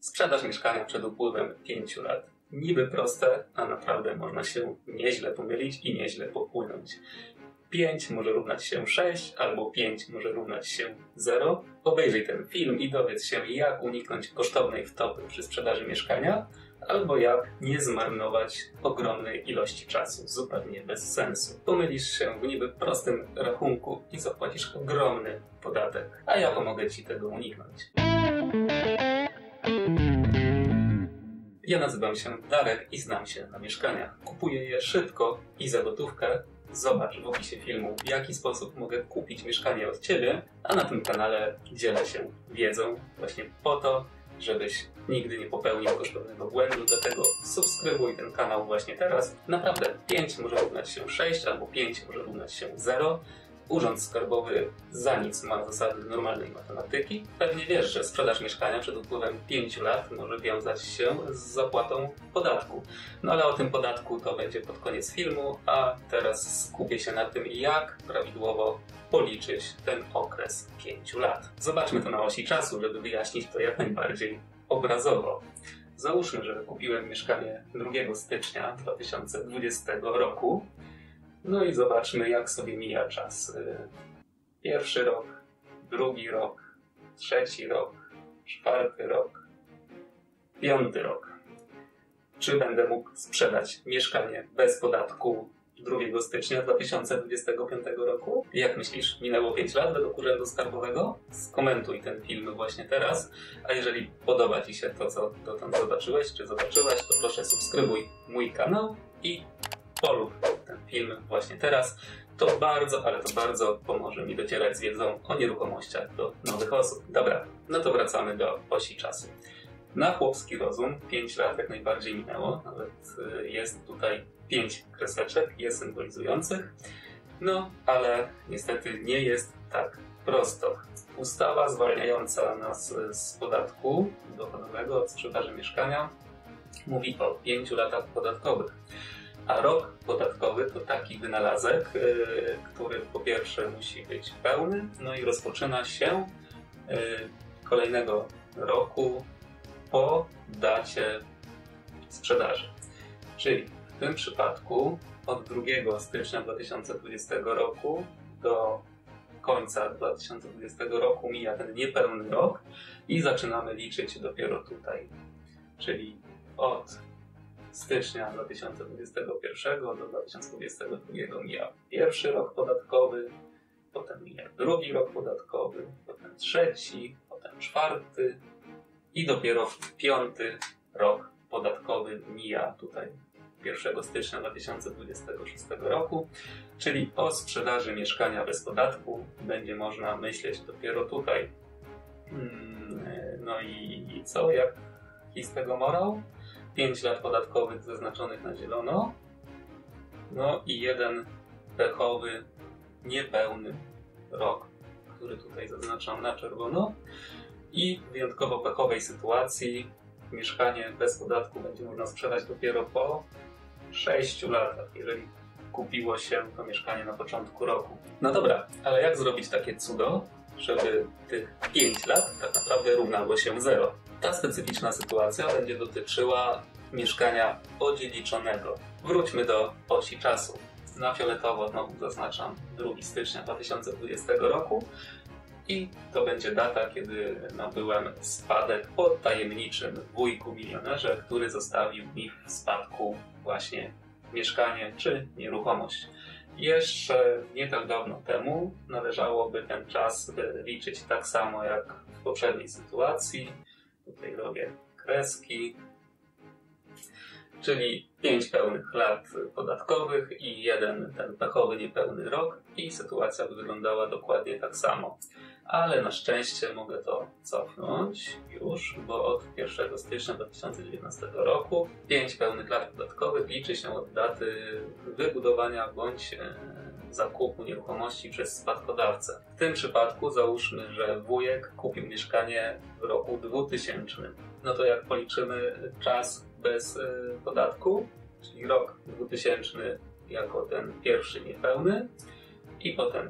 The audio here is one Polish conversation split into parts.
Sprzedaż mieszkania przed upływem 5 lat. Niby proste, a naprawdę można się nieźle pomylić i nieźle popłynąć. 5 może równać się 6, albo 5 może równać się 0. Obejrzyj ten film i dowiedz się, jak uniknąć kosztownej wtopy przy sprzedaży mieszkania, albo jak nie zmarnować ogromnej ilości czasu, zupełnie bez sensu. Pomylisz się w niby prostym rachunku i zapłacisz ogromny podatek. A ja pomogę Ci tego uniknąć. Ja nazywam się Darek i znam się na mieszkaniach. Kupuję je szybko i za gotówkę. Zobacz w opisie filmu, w jaki sposób mogę kupić mieszkanie od Ciebie, a na tym kanale dzielę się wiedzą właśnie po to, żebyś nigdy nie popełnił kosztownego błędu. Dlatego subskrybuj ten kanał właśnie teraz. Naprawdę 5 może równać się 6, albo 5 może równać się 0. Urząd Skarbowy za nic ma zasady normalnej matematyki. Pewnie wiesz, że sprzedaż mieszkania przed upływem 5 lat może wiązać się z zapłatą podatku. No ale o tym podatku to będzie pod koniec filmu, a teraz skupię się na tym, jak prawidłowo policzyć ten okres 5 lat. Zobaczmy to na osi czasu, żeby wyjaśnić to jak najbardziej obrazowo. Załóżmy, że kupiłem mieszkanie 2 stycznia 2020 roku. No i zobaczmy, jak sobie mija czas. 1. rok, 2. rok, 3. rok, 4. rok, 5. rok. Czy będę mógł sprzedać mieszkanie bez podatku 2 stycznia 2025 roku? Jak myślisz, minęło 5 lat według Urzędu Skarbowego? Skomentuj ten film właśnie teraz, a jeżeli podoba Ci się to, co dotąd zobaczyłeś, czy zobaczyłaś, to proszę subskrybuj mój kanał i polub ten film właśnie teraz. To bardzo, ale to bardzo pomoże mi docierać z wiedzą o nieruchomościach do nowych osób. Dobra, no to wracamy do osi czasu. Na chłopski rozum 5 lat jak najbardziej minęło, nawet jest tutaj 5 kreseczek, je symbolizujących. No, ale niestety nie jest tak prosto. Ustawa zwalniająca nas z podatku dochodowego od sprzedaży mieszkania mówi o 5 latach podatkowych. A rok podatkowy to taki wynalazek, który po pierwsze musi być pełny, no i rozpoczyna się kolejnego roku po dacie sprzedaży. Czyli w tym przypadku od 2 stycznia 2020 roku do końca 2020 roku mija ten niepełny rok i zaczynamy liczyć dopiero tutaj. Czyli od stycznia 2021 do 2022 mija 1. rok podatkowy, potem mija 2. rok podatkowy, potem 3., potem 4. i dopiero 5. rok podatkowy mija tutaj 1 stycznia 2026 roku, czyli o sprzedaży mieszkania bez podatku będzie można myśleć dopiero tutaj. No i co? Jaki z tego morał? 5 lat podatkowych zaznaczonych na zielono, no i 1 pechowy, niepełny rok, który tutaj zaznaczam na czerwono. I w wyjątkowo pechowej sytuacji mieszkanie bez podatku będzie można sprzedać dopiero po 6 latach, jeżeli kupiło się to mieszkanie na początku roku. No dobra, ale jak zrobić takie cudo, żeby tych 5 lat tak naprawdę równało się 0? Ta specyficzna sytuacja będzie dotyczyła mieszkania odziedziczonego. Wróćmy do osi czasu. Na fioletowo znowu zaznaczam 2 stycznia 2020 roku i to będzie data, kiedy nabyłem spadek po tajemniczym wujku milionerze, który zostawił mi w spadku właśnie mieszkanie czy nieruchomość. Jeszcze nie tak dawno temu należałoby ten czas liczyć tak samo jak w poprzedniej sytuacji. Tutaj robię kreski, czyli 5 pełnych lat podatkowych i 1 ten pechowy, niepełny rok i sytuacja by wyglądała dokładnie tak samo. Ale na szczęście mogę to cofnąć już, bo od 1 stycznia 2019 roku 5 pełnych lat podatkowych liczy się od daty wybudowania bądź zakupu nieruchomości przez spadkodawcę. W tym przypadku załóżmy, że wujek kupił mieszkanie w roku 2000. No to jak policzymy czas bez podatku, czyli rok 2000 jako ten pierwszy niepełny i potem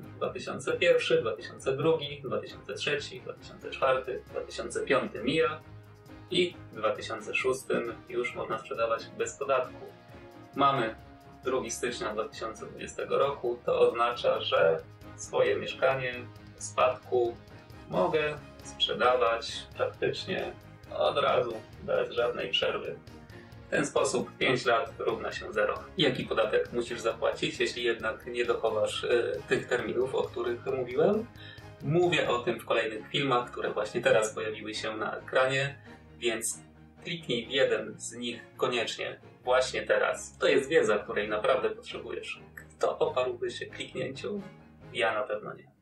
2001, 2002, 2003, 2004, 2005 mija i w 2006 już można sprzedawać bez podatku. Mamy 2 stycznia 2020 roku, to oznacza, że swoje mieszkanie w spadku mogę sprzedawać praktycznie od razu, bez żadnej przerwy. W ten sposób 5 lat równa się 0. Jaki podatek musisz zapłacić, jeśli jednak nie dochowasz tych terminów, o których mówiłem? Mówię o tym w kolejnych filmach, które właśnie teraz pojawiły się na ekranie, więc kliknij w jeden z nich koniecznie, właśnie teraz. To jest wiedza, której naprawdę potrzebujesz. Kto oparłby się kliknięciu? Ja na pewno nie.